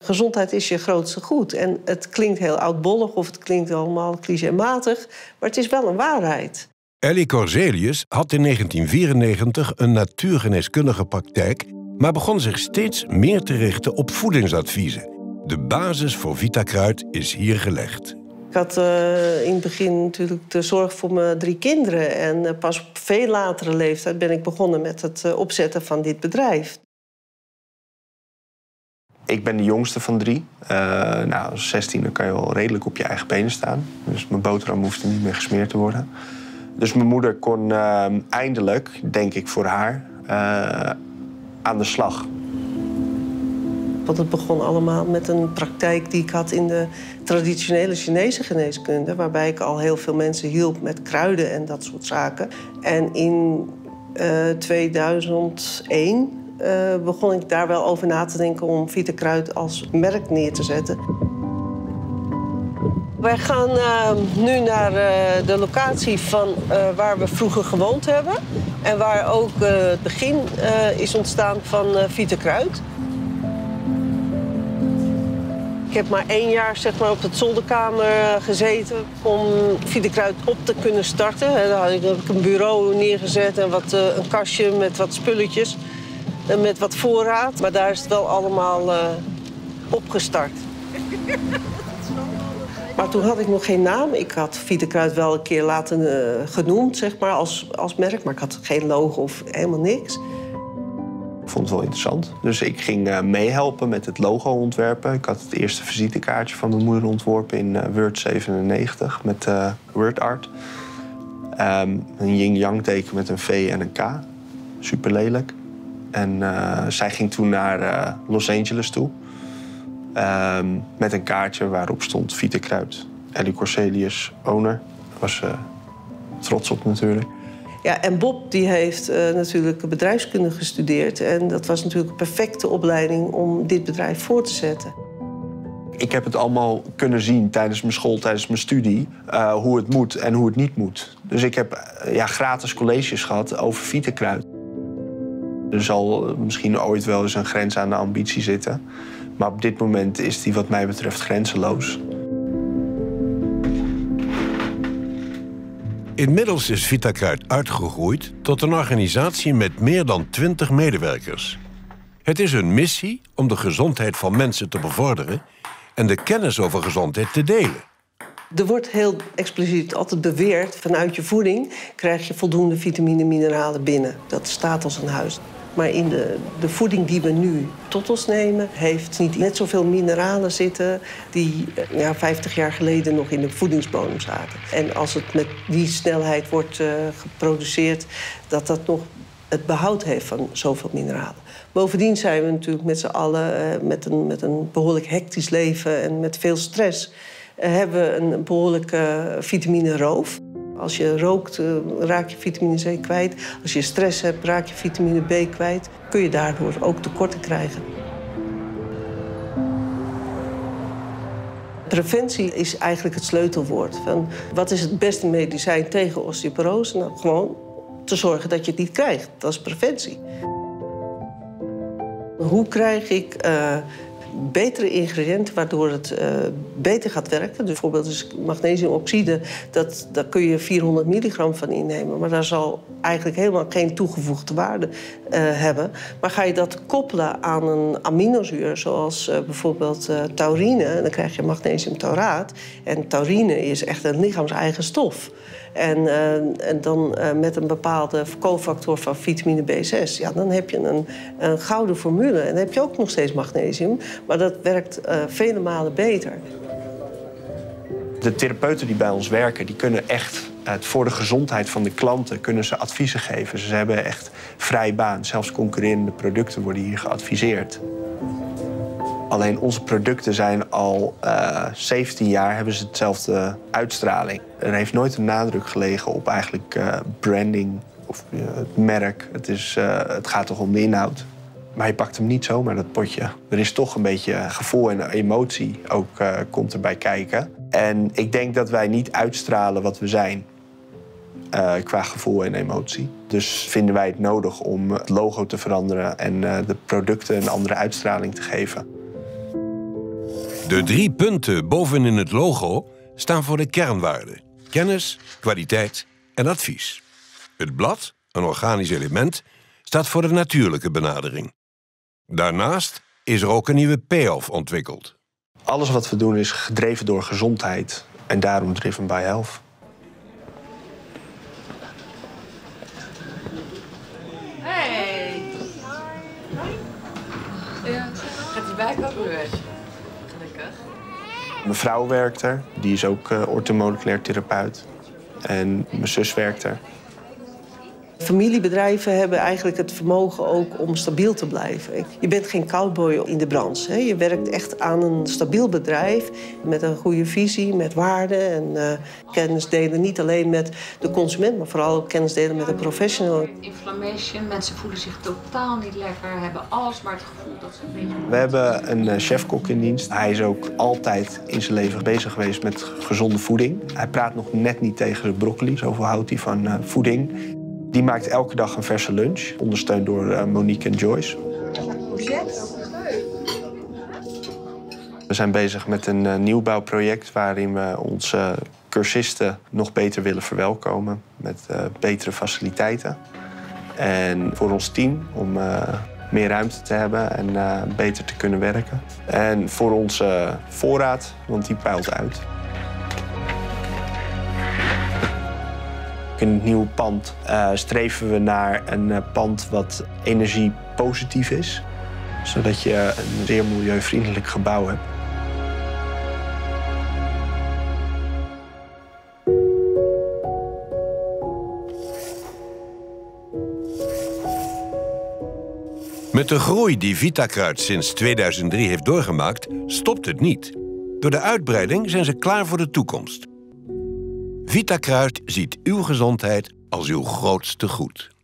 Gezondheid is je grootste goed. En het klinkt heel oudbollig of het klinkt allemaal clichématig, maar het is wel een waarheid. Elly Corselius had in 1994 een natuurgeneeskundige praktijk, maar begon zich steeds meer te richten op voedingsadviezen. De basis voor Vitakruid is hier gelegd. Ik had in het begin natuurlijk de zorg voor mijn 3 kinderen. En pas op veel latere leeftijd ben ik begonnen met het opzetten van dit bedrijf. Ik ben de jongste van 3. Als 16 kan je wel redelijk op je eigen benen staan. Dus mijn boterham hoefde niet meer gesmeerd te worden. Dus mijn moeder kon eindelijk, denk ik voor haar, aan de slag. Want het begon allemaal met een praktijk die ik had in de traditionele Chinese geneeskunde, waarbij ik al heel veel mensen hielp met kruiden en dat soort zaken. En in 2001 begon ik daar wel over na te denken om Vitakruid als merk neer te zetten. Wij gaan nu naar de locatie van waar we vroeger gewoond hebben. En waar ook het begin is ontstaan van Vitakruid. Ik heb maar 1 jaar zeg maar, op het zolderkamer gezeten om Vitakruid op te kunnen starten. Daar heb ik een bureau neergezet en een kastje met wat spulletjes. En met wat voorraad. Maar daar is het wel allemaal opgestart. Maar toen had ik nog geen naam. Ik had Vitakruid wel een keer laten genoemd, zeg maar, als merk. Maar ik had geen logo of helemaal niks. Ik vond het wel interessant. Dus ik ging meehelpen met het logo ontwerpen. Ik had het eerste visitekaartje van mijn moeder ontworpen in Word 97 met WordArt. Een yin-yang teken met een V en een K. Super lelijk. En zij ging toen naar Los Angeles toe. Met een kaartje waarop stond Vitakruid. Elly Corselius, owner. Daar was ze trots op natuurlijk. Ja, en Bob die heeft natuurlijk bedrijfskunde gestudeerd. En dat was natuurlijk een perfecte opleiding om dit bedrijf voor te zetten. Ik heb het allemaal kunnen zien tijdens mijn school, tijdens mijn studie. Hoe het moet en hoe het niet moet. Dus ik heb gratis colleges gehad over Vitakruid. Er zal misschien ooit wel eens een grens aan de ambitie zitten. Maar op dit moment is die wat mij betreft grenzeloos. Inmiddels is Vitakruid uitgegroeid tot een organisatie met meer dan 20 medewerkers. Het is hun missie om de gezondheid van mensen te bevorderen en de kennis over gezondheid te delen. Er wordt heel expliciet altijd beweerd, vanuit je voeding krijg je voldoende vitamine en mineralen binnen. Dat staat als een huis. Maar in de voeding die we nu tot ons nemen, heeft niet net zoveel mineralen zitten die 50 jaar geleden nog in de voedingsbodem zaten. En als het met die snelheid wordt geproduceerd, dat nog het behoud heeft van zoveel mineralen. Bovendien zijn we natuurlijk met z'n allen met een behoorlijk hectisch leven en met veel stress hebben we een behoorlijke vitamineroof. Als je rookt, raak je vitamine C kwijt. Als je stress hebt, raak je vitamine B kwijt. Kun je daardoor ook tekorten krijgen. Preventie is eigenlijk het sleutelwoord. Wat is het beste medicijn tegen osteoporose? Nou, gewoon te zorgen dat je het niet krijgt. Dat is preventie. Hoe krijg ik betere ingrediënten waardoor het beter gaat werken? Dus bijvoorbeeld dus magnesiumoxide, daar kun je 400 milligram van innemen. Maar daar zal eigenlijk helemaal geen toegevoegde waarde hebben. Maar ga je dat koppelen aan een aminozuur, zoals bijvoorbeeld taurine, dan krijg je magnesiumtauraat. En taurine is echt een lichaams-eigen stof. En dan met een bepaalde cofactor van vitamine B6... Ja, dan heb je een gouden formule. En dan heb je ook nog steeds magnesium. Maar dat werkt vele malen beter. De therapeuten die bij ons werken, die kunnen echt voor de gezondheid van de klanten kunnen ze adviezen geven. Ze hebben echt vrij baan. Zelfs concurrerende producten worden hier geadviseerd. Alleen onze producten zijn al 17 jaar hebben ze hetzelfde uitstraling. Er heeft nooit een nadruk gelegen op eigenlijk branding of het merk. Het gaat toch om de inhoud. Maar je pakt hem niet zomaar, dat potje. Er is toch een beetje gevoel en emotie ook komt erbij kijken. En ik denk dat wij niet uitstralen wat we zijn qua gevoel en emotie. Dus vinden wij het nodig om het logo te veranderen en de producten een andere uitstraling te geven. De 3 punten bovenin het logo staan voor de kernwaarden: kennis, kwaliteit en advies. Het blad, een organisch element, staat voor de natuurlijke benadering. Daarnaast is er ook een nieuwe payoff ontwikkeld. Alles wat we doen is gedreven door gezondheid en daarom driven by health. Hey! Ja, gaat die buik ook weer weg? Gelukkig. Mijn vrouw werkt er, die is ook orthomoleculair therapeut. En mijn zus werkt er. Familiebedrijven hebben eigenlijk het vermogen ook om stabiel te blijven. Je bent geen cowboy in de branche. Hè? Je werkt echt aan een stabiel bedrijf met een goede visie, met waarden en kennis delen. Niet alleen met de consument, maar vooral kennis delen met de professional. Inflammation, mensen voelen zich totaal niet lekker, hebben alles maar het gevoel dat ze een beetje... We hebben een chefkok in dienst. Hij is ook altijd in zijn leven bezig geweest met gezonde voeding. Hij praat nog net niet tegen de broccoli, zoveel houdt hij van voeding. Die maakt elke dag een verse lunch, ondersteund door Monique en Joyce. We zijn bezig met een nieuwbouwproject waarin we onze cursisten nog beter willen verwelkomen met betere faciliteiten. En voor ons team om meer ruimte te hebben en beter te kunnen werken. En voor onze voorraad, want die peilt uit. In het nieuwe pand streven we naar een pand wat energiepositief is. Zodat je een zeer milieuvriendelijk gebouw hebt. Met de groei die Vitakruid sinds 2003 heeft doorgemaakt, stopt het niet. Door de uitbreiding zijn ze klaar voor de toekomst. Vitakruid ziet uw gezondheid als uw grootste goed.